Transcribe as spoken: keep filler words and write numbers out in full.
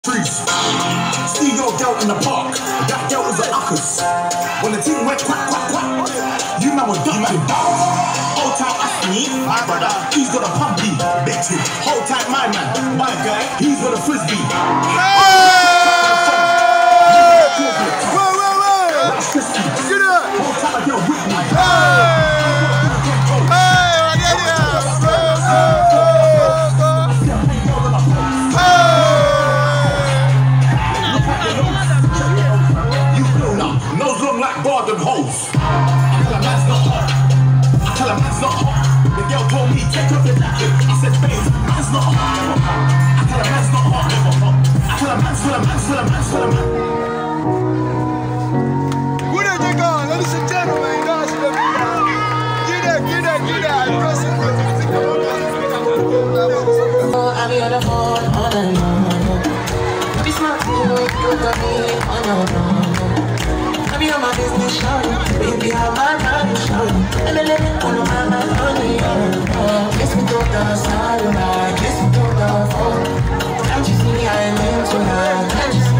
Trees. See your girl in the park. That girl was a uckers. When the team went quack, quack, quack, you man were ducking. Hold tight, ask me, my brother, he's got a pumpy. Big two. Hold tight, my man, my guy, he's got a frisbee. Hey! Whoa, whoa, whoa! That's frisbee. Get up! Hold tight, my girl with me. Hey! Like garden hose. I tell a man's not hot. I tell a man's not hot. The girl told me take off your jacket. I said babe, man's not hot. I tell a man's not hot. I tell a man's for a man's for a man's for a man. Where did you go, ladies and gentlemen? Guys, get that, get that, get that. Press it. I'll be on the phone all night long. Be smart, you got me on your phone. Be on my business, shawty. Baby, how my body, shawty. And then let me pull on my money. Kiss me to the side, kiss me to the phone. Can't you see I'm into that? Can't you see